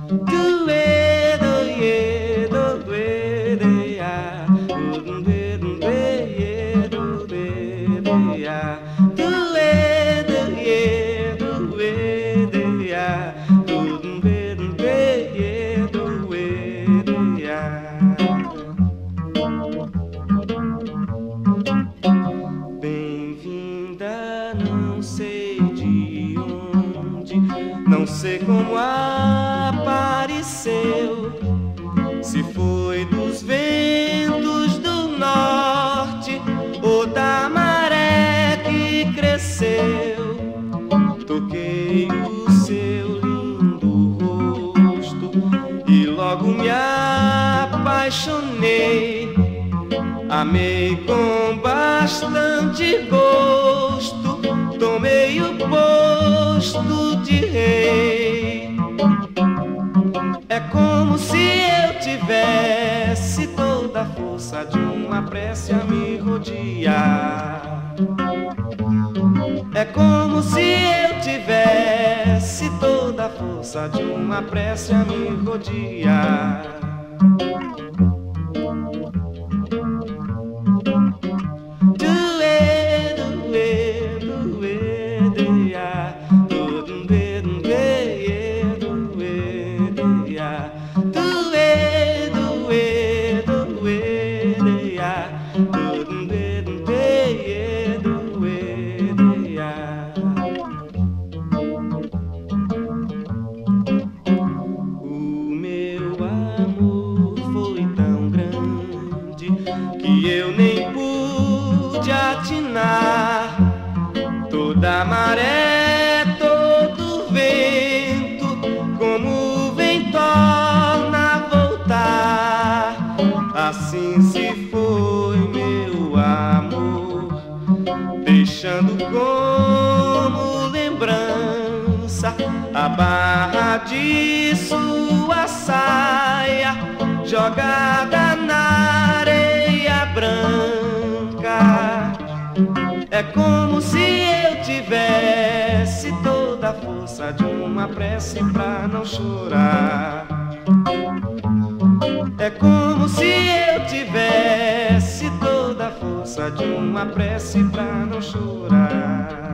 Bem-vinda, não sei de onde, não sei como apareceu. Se foi dos ventos do norte ou da maré que cresceu. Toquei o seu lindo rosto e logo me apaixonei. Amei com bastante gosto, tomei o posto de rei. É como se eu tivesse toda a força de uma prece a me rodear. É como se eu tivesse toda a força de uma prece a me rodear. Que eu nem pude atinar. Toda a maré, todo vento, como vem torna a voltar. Assim se foi meu amor, deixando como lembrança a barra de sua saia jogada na areia branca. É como se eu tivesse toda a força de uma prece pra não chorar. É como se eu tivesse toda a força de uma prece pra não chorar.